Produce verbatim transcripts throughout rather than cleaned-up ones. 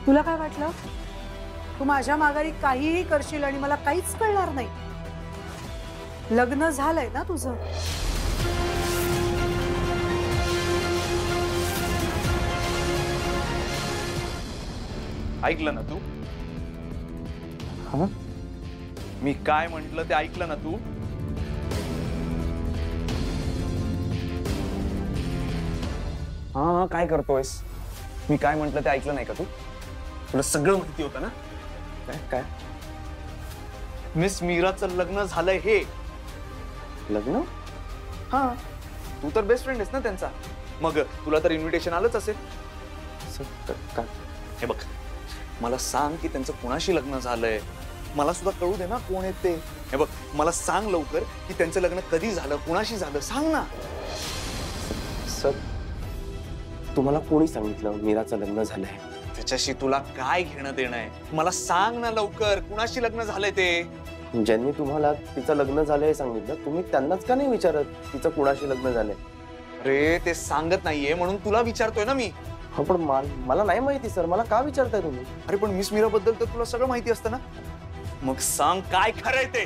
तुला काय वाटलं तू माझ्या माघारी काहीही करशील आणि मला काहीच कळणार नाही? लग्न झालंय ना तुझं? ऐकलं ना तू? हा? मी काय म्हंटल ते ऐकलं ना तू? हा, काय करतोयस? मी काय म्हंटल ते ऐकलं नाही का तू? तुला सगळं माहिती होतं ना? काय काय मिस मीराचं लग्न झालंय हे. लग्न? हा, तू तर बेस्ट फ्रेंड आहेस ना त्यांचा, मग तुला तर इन्व्हिटेशन आलंच असेल. का? हे बघ, मला सांग की त्यांचं कोणाशी लग्न झालंय. मला सुद्धा कळू दे ना कोण आहेत ते. हे बघ, मला सांग लवकर की त्यांचं लग्न कधी झालं, कोणाशी झालं, सांग ना. सर, तुम्हाला कोणी सांगितलं मीराचं लग्न झालंय? त्याच्याशी तुला काय घेणं देणं आहे? मला सांग ना लवकर, कुणाशी लग्न झालंय ते. ज्यांनी तुम्हाला तिचं लग्न झालंय सांगितलं, तुम्ही त्यांनाच का नाही विचारत तिचं कुणाशी लग्न झालंय? अरे ते सांगत नाहीये म्हणून तुला विचारतोय ना मी. हो, पण मला नाही माहिती सर, मला का विचारताय तुम्ही? अरे पण मिस मीरा बद्दल तर तुला सगळं माहिती असतं ना, मग सांग काय खरंय ते.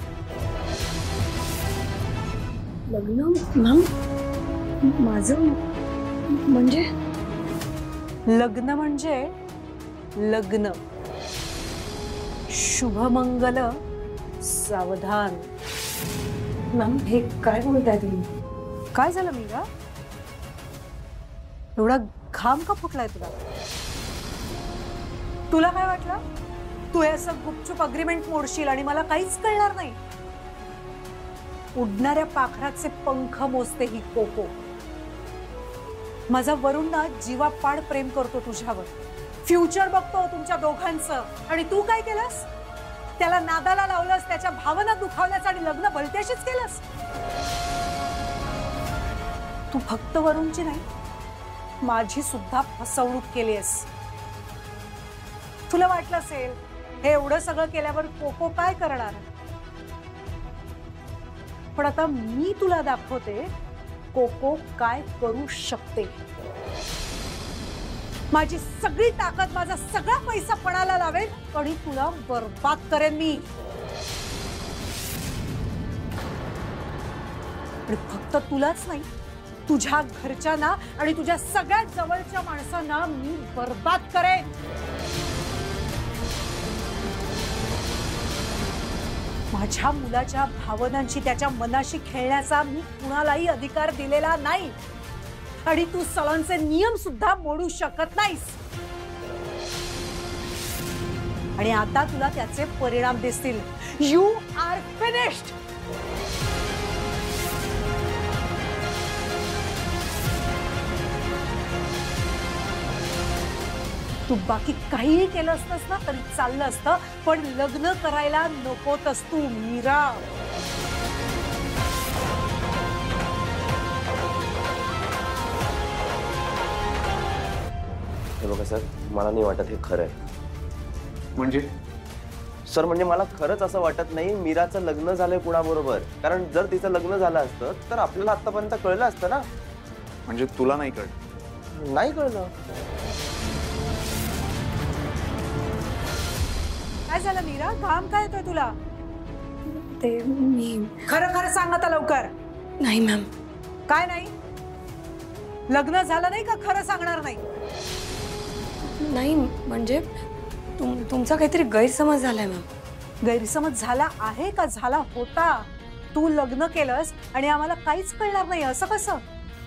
लग्न मॅम माझं म्हणजे? लग्न म्हणजे लग्न, शुभमंगल सावधान. मॅम हे काय बोलताय तुम्ही? काय झालं मीरा? एवढा घाम का फुटलाय तुला? तुला काय वाटलं तू हे असं गुपचूप अग्रीमेंट मोडशील आणि मला काहीच कळणार नाही? उडणाऱ्या पाखराचे पंख मोजते ही कोको. माझा वरुण ना जीवापाड प्रेम करतो तुझ्यावर, फ्युचर बघतो तुमच्या दोघांचं, आणि तू काय केलंस? त्याला नादाला लावलंस, त्याच्या भावना दुखावल्यास आणि लग्न भलत्याशीच केलंस. तू फक्त वरुणची नाही, माझी सुद्धा फसवणूक केलीस. तुला वाटलं असेल हे एवढं सगळं केल्यावर कोको काय करणार, पण आता मी तुला दाखवते कोको काय करू शकते. माझी सगळी ताकद, माझा सगळा पैसा पणाला लावेल आणि तुला बर्बाद करेन मी. आणि फक्त तुलाच नाही, तुझ्या घरच्यांना आणि तुझ्या सगळ्यात जवळच्या माणसांना मी बर्बाद करेन. माझ्या मुलाच्या भावनांशी, त्याच्या मनाशी खेळण्याचा मी कुणालाही अधिकार दिलेला नाही, आणि तू सलॉनचे नियम सुद्धा मोडू शकत नाहीस. आणि आता तुला त्याचे परिणाम दिसतील. You R finished. तू बाकी काहीही केलं असतंस ना तरी चाललं असतं, पण लग्न करायला नकोतस तू मीरा. हे बघा सर, मला नाही वाटत हे खरं आहे. म्हणजे सर, म्हणजे मला खरंच असं वाटत नाही मीराचं लग्न झालंय कुणाबरोबर. कारण जर तिचं लग्न झालं असतं तर आपल्याला आतापर्यंत कळलं असतं ना. म्हणजे तुला नाही कळलं? नाही कळलं. काय झालं मीरा? घाम काय येतोय तुला? ते मी खरं खरं सांग आता लवकर. नाही मॅम. काय नाही? लग्न झालं नाही का खरं सांगणार नाही? नाही म्हणजे तुम तुमचा काहीतरी गैरसमज झालाय मॅम. गैरसमज झाला आहे का झाला होता? तू लग्न केलंस आणि आम्हाला काहीच कळणार नाही असं कसं?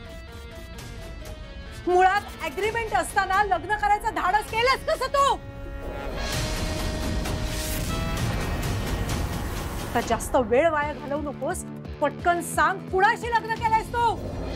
मुळात ऍग्रीमेंट असताना लग्न करायचं धाडस केलंस कसं तू? आता जास्त वेळ वाया घालवू नकोस, पटकन सांग कुणाशी लग्न केलंयस तू?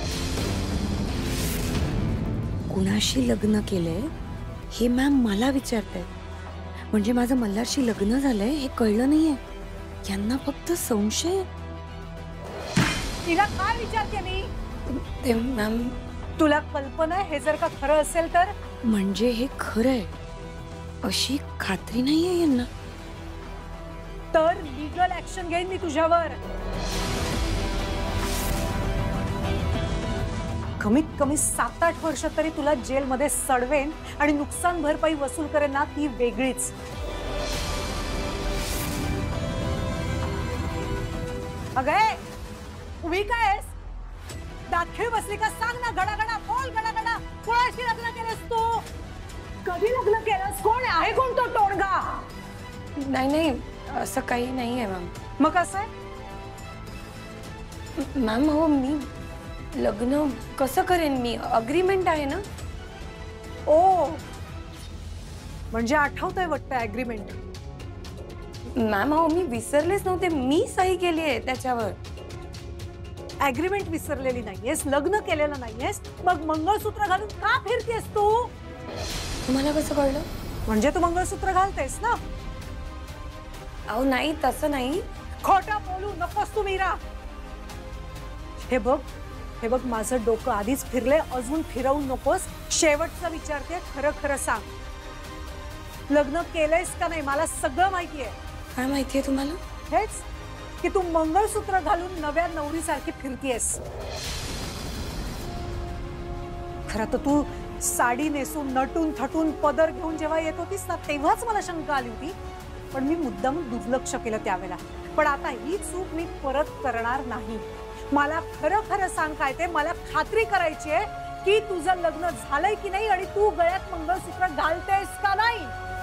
कुणाशी लग्न केलंय हे मॅम मला विचारतायत. म्हणजे माझं मल्हारशी लग्न झालंय हे कळलं नाहीये यांना, फक्त संशय. तिला काय विचारते मी? ते मॅम, तुला कल्पना आहे हे जर का खरं असेल तर? म्हणजे हे खरं आहे अशी खात्री नाहीये यांना. तर लीगल ऍक्शन घेईन मी तुझ्यावर. कमीत कमी सात आठ वर्ष तरी तुला जेलमध्ये सडवेन आणि नुकसान भरपाई वसूल करेन ना, ती वेगळीच. अगं उभी काय आहेस? दाखीळ बसली का? सांग ना, गडागडा बोल, गडागडा. कोणाशी लग्न केलंस तू? कधी लग्न केलंस? कोण आहे? कोण तो टोणगा? नाही नाही, असं काही नाही आहे मॅम. मग कसं आहे? मॅम हो, मी लग्न कसं करेन? मी अग्रीमेंट आहे ना. ओ, म्हणजे आठवतंय वाटतं अग्रीमेंट. मॅम हो, मी विसरलेच नव्हते. मी सही केली आहे त्याच्यावर. अग्रीमेंट विसरलेली नाहीयेस, लग्न केलेलं नाहीयेस, मग मंगळसूत्र घालून का फिरतेस तू? तुम्हाला कसं कळलं? म्हणजे तू मंगळसूत्र घालतेस ना? अहो नाही, तसं नाही. खोटा बोलू नकोस तू मीरा. हे बघ, हे बघ, माझं डोकं आधीच फिरले, अजून फिरवू नकोस. शेवटचं विचारते, खरं खरं सांग, लग्न केलंयस का नाही? मला सगळं माहितीये. काय माहितीये तुम्हाला? हेच की तू मंगळसूत्र घालून नव्या नवरीसारखी फिरतीयस. खरं तर तू साडी नेसून नटून थटून पदर घेऊन जेव्हा येत होतीस ना, तेव्हाच मला शंका आली होती, पण मी मुद्दाम दुर्लक्ष केलं त्यावेळेला. पण आता ही चूक मी परत करणार नाही. मला खरं खरं सांग काय ते. मला खात्री करायची आहे की तुझं लग्न झालंय की नाही आणि तू गळ्यात मंगळसूत्र घालतेस का नाही.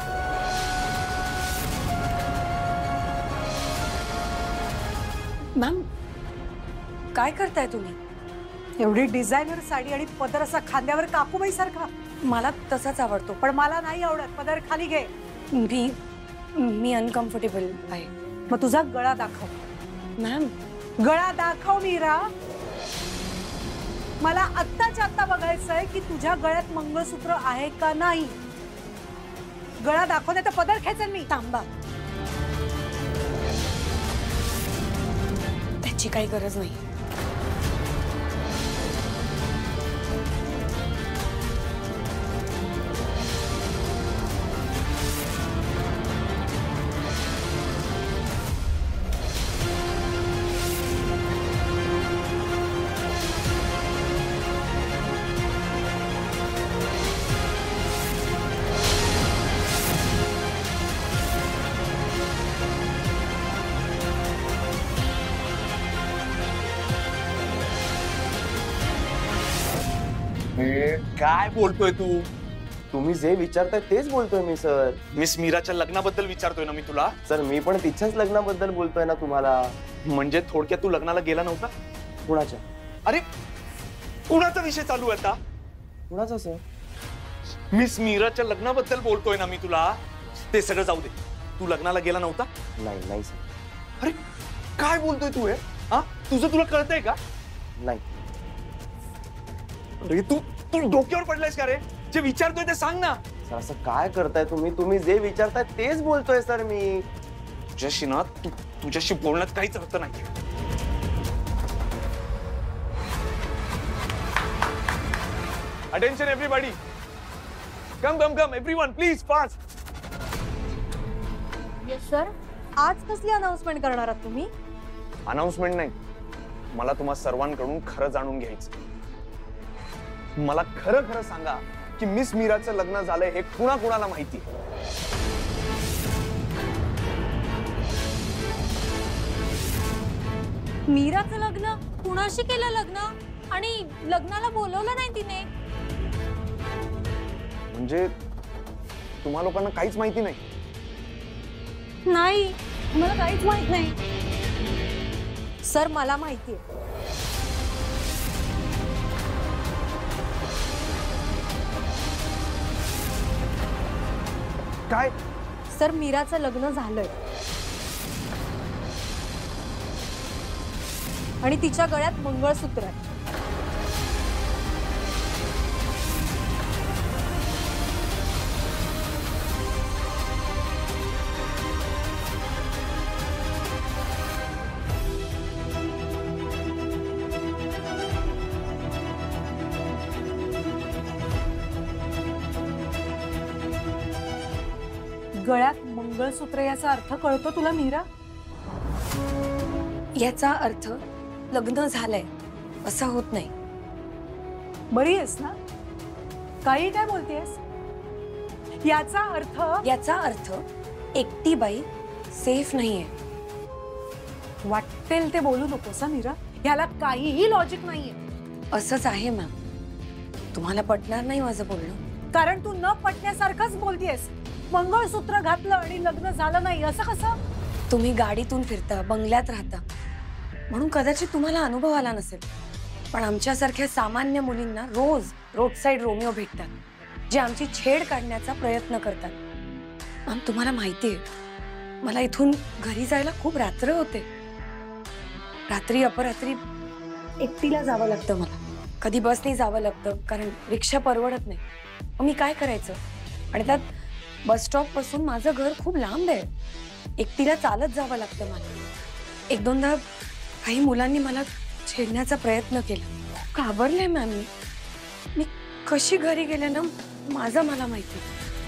मॅम काय करताय तुम्ही? एवढी डिझायनर साडी आणि पदर असा खांद्यावर काकूबाई सारखा. मला तसाच आवडतो, पण मला नाही आवडत. पदर खाली घे. मी मी अनकम्फर्टेबल आहे. मग तुझा गळा दाखव. मॅम गळा दाखव मीरा. मला आत्ताच्या आत्ता बघायचंय की तुझ्या गळ्यात मंगळसूत्र आहे का नाही. गळा दाखव, नाही तर पदर खेचेन मी. थांबा, त्याची काही गरज नाही. काय बोलतोय तू? तुम्ही जे विचारताय तेच बोलतोय मी सर. मिस मीराच्या लग्नाबद्दल विचारतोय ना मी तुला. सर मी पण तिच्याच लग्नाबद्दल बोलतोय ना तुम्हाला. म्हणजे थोडक्यात तू लग्नाला गेला नव्हता? कुणाच्या? अरे कुणाचा विषय चालू आहे आता? कुणाचा सर? मिस मीराच्या लग्नाबद्दल बोलतोय ना मी तुला. ते सगळं जाऊ दे. तू लग्नाला गेला नव्हता? नाही नाही सर. अरे काय बोलतोय तू? हे हा, तुझं तुला कळतंय का? नाही. अरे तू तू डोक्यावर पडलायस का रे? जे विचारतोय ते सांग ना. सर असं काय करताय तुम्ही? तुम्ही जे विचारताय तेच बोलतोय सर मी. तुझ्याशी ना तू तुझ्याशी बोलण्यात काहीच अर्थ नाही. Attention everybody. Come come come everyone please fast. Yes sir. आज कसली अनाउन्समेंट करणार आहात तुम्ही? अनाउन्समेंट नाही, मला तुम्हा सर्वांकडून खरं जाणून घ्यायचं. मला खरं खरं सांगा की मिस मीराचं लग्न झालंय हे कुणा कुणाला माहिती? मीराचं लग्न? कुणाशी केलं लग्न? आणि लग्नाला बोलवलं नाही तिने? म्हणजे तुम्हा लोकांना काहीच माहिती नाही? नाही, मला काहीच माहित नाही सर. मला माहितीये. काय? सर मीराचं लग्न झालंय आणि तिच्या गळ्यात मंगळसूत्र आहे. गळ्यात मंगळसूत्र याचा अर्थ कळतो तुला मीरा? याचा अर्थ लग्न झालंय असं होत नाही. बरी आहेस ना? काही काय बोलतेस? याचा अर्थ याचा अर्थ एकटी बाई सेफ नाहीये. वाटेल ते बोलू नकोस हा मीरा. याला काहीही लॉजिक नाहीये. असंच आहे मॅम. तुम्हाला पटणार नाही माझं बोलणं. कारण तू न पटण्यासारखंच बोलतेस. मंगळसूत्र घातलं आणि लग्न झालं नाही असं कसं? तुम्ही गाडीतून फिरता, बंगल्यात राहता, म्हणून कदाचित तुम्हाला अनुभव आला नसेल. पण आमच्यासारख्या सामान्य मुलींना रोज रोड साईड रोमिओ भेटतात, जे आमची छेड काढण्याचा प्रयत्न करतात. मॅम तुम्हाला माहिती आहे, मला इथून घरी जायला खूप रात्र होते. रात्री अपरात्री एकटीला जावं लागतं मला. कधी बसने जावं लागतं, कारण रिक्षा परवडत नाही. मग मी काय करायचं? आणि त्यात बस स्टॉप पासून माझं घर खूप लांब आहे. एकटीला चालत जावं लागतं मला. एक दोनदा काही मुलांनी मला छेडण्याचा प्रयत्न केला. घाबरले मॅम मी. मी कशी घरी गेले ना, माझं मला माहिती.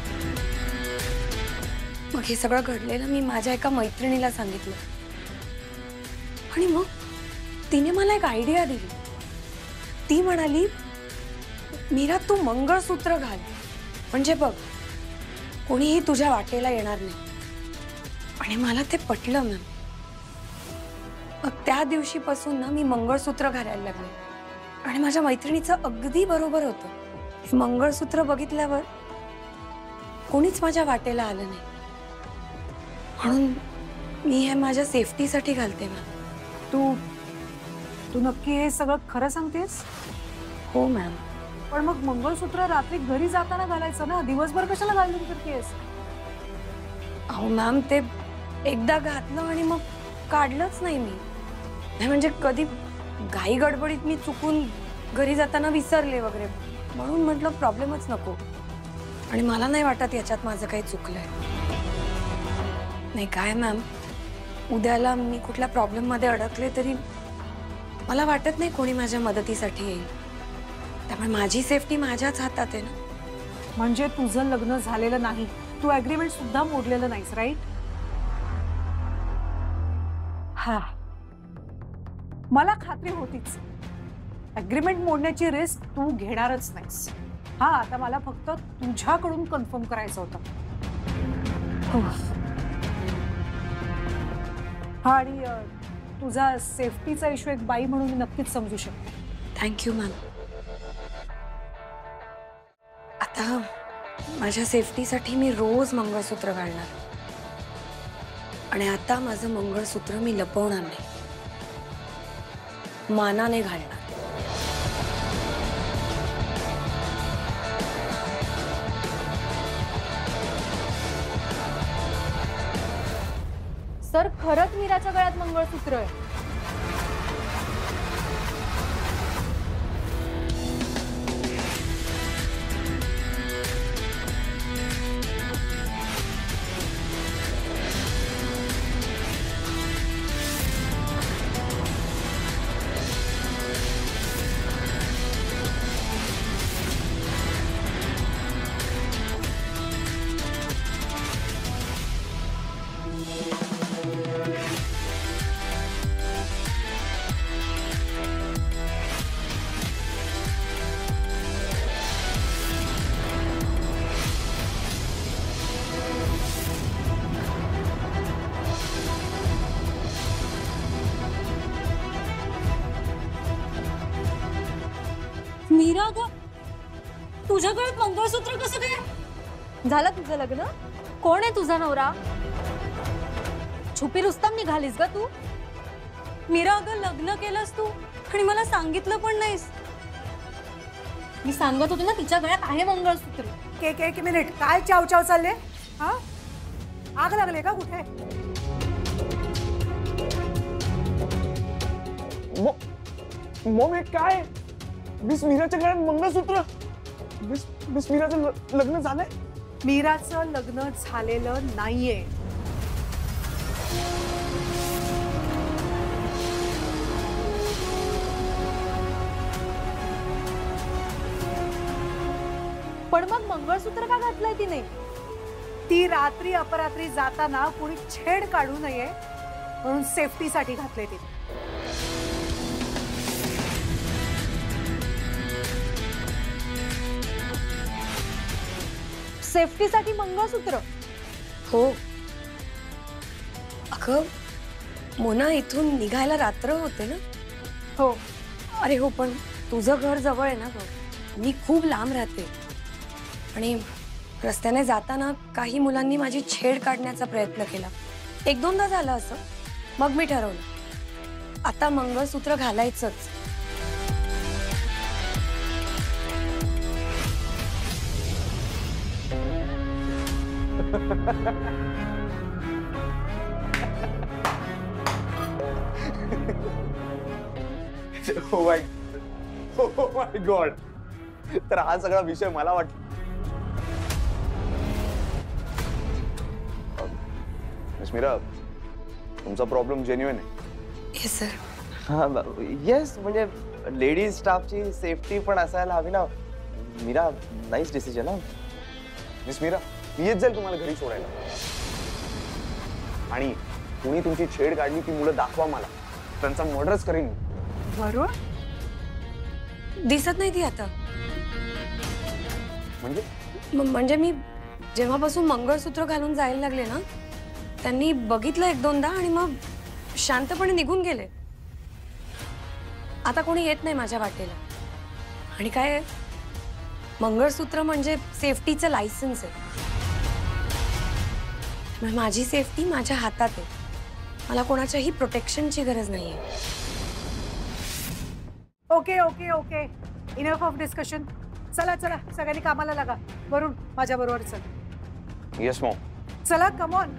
मग हे सगळं घडलेलं मी माझ्या एका मैत्रिणीला सांगितलं. आणि मग तिने मला एक आयडिया दिली. ती म्हणाली, मीरा तू मंगळसूत्र घाल, म्हणजे बघ कोणीही तुझ्या वाटेला येणार नाही. आणि मला ते पटलं मॅम. मग त्या दिवशीपासून ना मी मंगळसूत्र घालायला लागले. आणि माझ्या मैत्रिणीचं अगदी बरोबर होतं. हे मंगळसूत्र बघितल्यावर कोणीच माझ्या वाटेला आलं नाही. म्हणून मी हे माझ्या सेफ्टीसाठी घालते मॅम. तू तू नक्की हे सगळं खरं सांगतेस? हो मॅम. पण मग मंगळसूत्र रात्री घरी जाताना घालायचं ना, दिवसभर कशाला घालून फिरतेस? अहो मॅम, ते एकदा घातलं आणि मग काढलंच नाही मी. नाही म्हणजे कधी घाई गडबडीत मी चुकून घरी जाताना विसरले वगैरे, म्हणून म्हटलं प्रॉब्लेमच नको. आणि मला नाही वाटत याच्यात माझं काही चुकलंय. नाही काय मॅम, उद्याला मी कुठल्या प्रॉब्लेम मध्ये अडकले तरी मला वाटत नाही कोणी माझ्या मदतीसाठी येईल. त्यामुळे माझी सेफ्टी माझ्याच हातात आहे ना. म्हणजे तुझं लग्न झालेलं नाही, तू अग्रीमेंट सुद्धा मोडलेलं नाहीस, राईट? हा, मला खात्री होतीच अग्रीमेंट मोडण्याची रिस्क तू घेणारच नाहीस. हा, आता मला फक्त तुझ्याकडून कन्फर्म करायचं होतं. हो. हा, आणि तुझा सेफ्टीचा इश्यू एक बाई म्हणून नक्कीच समजू शकते. Thank you ma'am. आता माझ्या सेफ्टीसाठी मी रोज मंगळसूत्र घालणार. आणि आता माझं मंगळसूत्र मी लपवणार नाही, मानाने घालणार. सर, खरंच मीराच्या गळ्यात मंगळसूत्र आहे. मीरा, ग तुझ्या गळ्यात मंगळसूत्र कसं काय? झालं तुझं लग्न? कोण आहे तुझा नवरा? छुपी रुस्तम निघालीस ग तू? मीरा, अगं लग्न केलंस तू आणि मला सांगितलं पण नाहीस. मी सांगत होते ना तिच्या गळ्यात आहे मंगळसूत्र. एक एक मिनिट, काय चावचाव चालले? हा, आग लागले का कुठे? मॉम, हे काय? मिस मीराच्या गळ्यात मंगळसूत्र? मिस मिस मीराचं ल- लग्न झालंय? मीराचं लग्न झालेलं नाहीये. पण मग मंगळसूत्र का घातलंय तिने? ती रात्री अपरात्री जाताना कोणी छेड काढू नये म्हणून सेफ्टीसाठी घातले ते. सेफ्टीसाठी मंगळसूत्र? हो. अगं मोना, इथून निघायला रात्र होते ना. हो. अरे हो, पण तुझं घर जवळ आहे ना गं, मी खूप लांब राहते आणि रस्त्याने जाताना काही मुलांनी माझी छेड काढण्याचा प्रयत्न केला. एक दोनदा झालं असं. मग मी ठरवलं आता मंगळसूत्र घालायचंच. Oh my, oh my God. तर हा सगळा विषय मला वाटत मीरा, तुमचा प्रॉब्लेम जेन्युइन आहे. Yes sir. हा येस, म्हणजे लेडीज स्टाफची सेफ्टी पण असायला हवी ना. मीरा, नाईस डिसिजन हा. मिस मीरा, मी येत जाईल तुम्हाला घरी सोडायला. आणि कुणी तुमची छेड काढली ती मुलं दाखवा मला, त्यांचा मर्डरच करीन. वरुण, दिसत नाही ती आता. म्हणजे म- म्हणजे मी जेव्हापासून मंगळसूत्र घालून जायला लागले ना, त्यांनी बघितलं एक दोनदा आणि मग शांतपणे निघून गेले. आता कोणी येत नाही माझ्या वाटेला. आणि काय, मंगळसूत्र म्हणजे सेफ्टीचं लायसन्स आहे. त्यामुळे माझी सेफ्टी माझ्या हातात आहे. मला कोणाच्याही प्रोटेक्शनची गरज नाहीये. Okay okay okay, enough of discussion. चला चला, सगळ्यांनी कामाला लागा. वरुण, माझ्या बरोबर चल. Yes mom. चला, कम ऑन.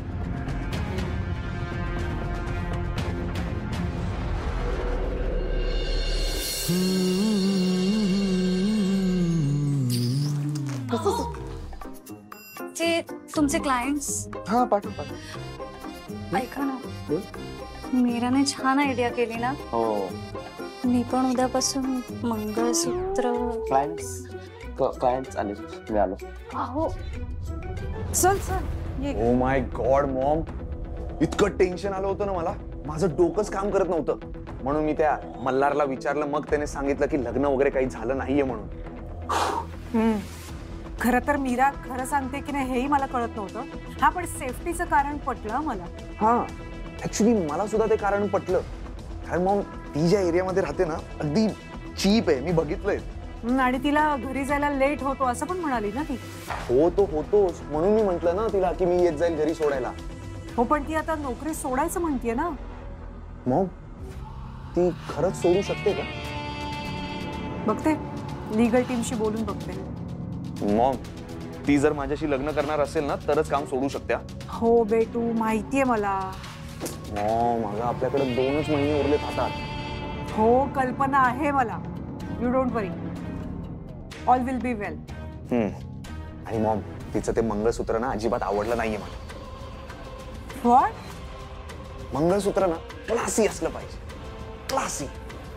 ते तुमचे क्लायंट्स. हा, पाठव पाठव. ऐका ना, मीराने छान आयडिया केली ना. हो. मी पण उद्यापासून मंगळसूत्र. क्लायंट्स क्लायंट्स आले, मी आलो. अहो, चल चल ये. ओ माय गॉड मॉम, इतकं टेन्शन आलं होतं ना मला, माझं डोकंच काम करत नव्हतं. म्हणून मी त्या मल्हारला विचारलं, मग त्याने सांगितलं की लग्न वगैरे काही झालं नाहीये म्हणून. हम्म. खरं तर मीरा खरं सांगते की नाही हेही मला कळत नव्हतं. हा, पण सेफ्टीचं कारण पटलं मला. हा, ऍक्च्युली मला सुद्धा ते कारण पटलं. कारण मग ती ज्या एरियामध्ये राहते ना, अगदी चीप आहे, मी बघितलंय. हम्म, आणि तिला घरी जायला लेट होतो असं पण म्हणाली ना ती. हो तो होतोच, म्हणून मी म्हंटल ना तिला की मी येत जाईल घरी सोडायला. हो, पण ती आता नोकरी सोडायचं म्हणतीये ना. मग ती खरंच सोडू शकते का? बघते, लीगल टीमशी बोलून बघते. मॉम, ती जर माझ्याशी लग्न करणार असेल ना तरच काम सोडू शकते. हो बेटू, माहितीये मला. मॉम, अगं आपल्याकडे दोनच महिने उरलेत हातात. हो, कल्पना आहे मला. You don't worry, all will be well. आणि मॉम, तिचं ते मंगळसूत्र ना अजिबात आवडलं नाहीये मला. व्हॉट? मंगळसूत्र ना क्लासी असलं पाहिजे, क्लासी.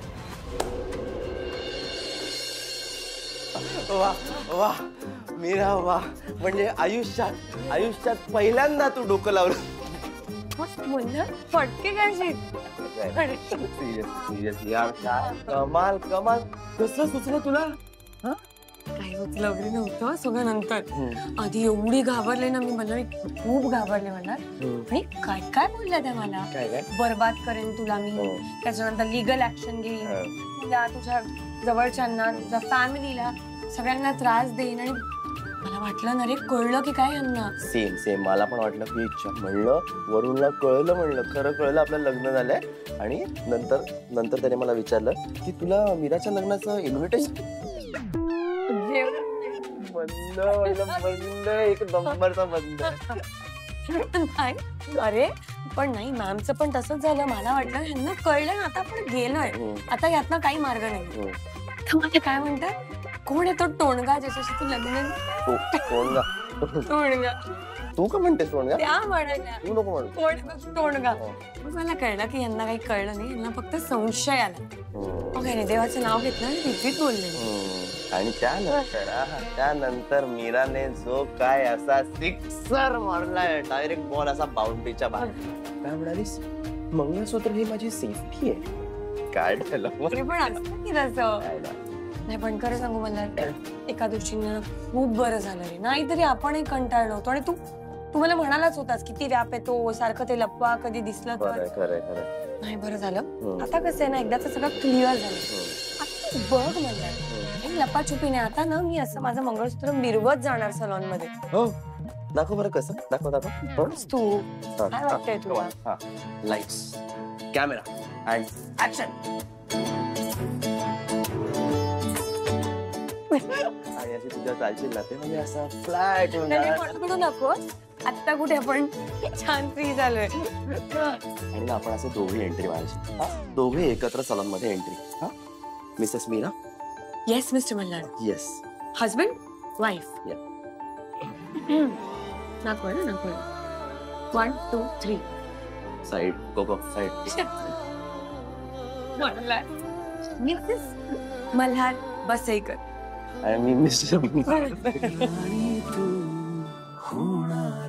वा वा मीरा, वा. म्हणजे आयुष्यात आयुष्यात पहिल्यांदा तू डोकं लावलं. फटके काय सिरियसली यार, काय कमाल कमाल. कसं सुचलं तुला? काही सुचलं वगैरे नव्हतं, सगळं नंतर. आधी एवढी घाबरले ना मी, मला मी खूप घाबरले मला. आणि काय काय बोलल्या त्या मला, काय काय बर्बाद करेन तुला मी, हो. त्याच्यानंतर लिगल ऍक्शन घेईन तुला, तुझ्या जवळच्यांना, तुझ्या फॅमिलीला, सगळ्यांना त्रास देईन. आणि मला वाटलं ना रे, कळलं की काय यांना. सेम सेम मला पण वाटलं की इच्छा. म्हणलं वरुणला कळलं, म्हणलं खरं कळलं आपलं लग्न झालंय. आणि नंतर नंतर त्याने मला विचारलं की तुला मीराच्या लग्नाचं इन्व्हिटेशन. बंद बंद एक नंबरचा बंद. नाही, अरे पण नाही, मॅमचं पण तसंच झालं. मला वाटलं ह्यांना कळलं ना, आता आपण गेलोय, आता यातनं काही मार्ग नाही. तर मला काय म्हणतात, कोण आहे तो टोणगा ज्याच्याशी तू लग्न? टोणगा? टोणगा तू का म्हणतेस टोणगा? त्या म्हणाल्या, तू नको म्हणू. कोण टोणगा? मग मला कळलं की यांना काही कळलं नाही, यांना फक्त संशय आला. मग काय देवाचं नाव घेतलं आणि रिपीट बोलले. आणि त्यानंतर त्यानंतर मीराने जो काय असा सिक्सर मारलाय, डायरेक्ट बॉल असा बाउंड्रीच्या बाहेर. काय म्हणालीस? मंगळसूत्र ही माझी सेफ्टी आहे. काय ठेवलं पण असतं की तसं. नाही पण खरं सांगू मला एका दृष्टीनं खूप बरं झालं रे, नाहीतरी आपणही कंटाळलो होतो. आणि तू तू मला म्हणालाच होतास किती व्याप येतो सारखं ते लपवा कधी दिसलं तर. खरंय खरंय खरंय. नाही बरं झालं. हम्म. आता कसं आहे ना एकदाच सगळं क्लिअर झालं. हम्म. आता तू बघ म्हणलं लपाछुपी नाही. आता ना मी असं माझं मंगळसूत्र मिरवत जाणार सलॉन मध्ये. हो दाखव बरं कसं. दाखव दाखव. हो. तू हा, काय हा, वाटतंय तुला? हा. Lights camera and action. आणि अशी तुझ्या चालशील ना ते म्हणजे असं फ्लॅट फोटो नको आता कुठे आपण छान फ्री झालोय. आणि ना आपण असं दोघे एंट्री मारायची. हा दोघे एकत्र सलॉन मध्ये एंट्री. हा Mrs Meera. Yes Mr Malhar. Yes. Husband wife. Yeah. नको ना नको. One two three. Side go go side. Mrs Malhar Basekar. आणि मी मिस्टर तू होणार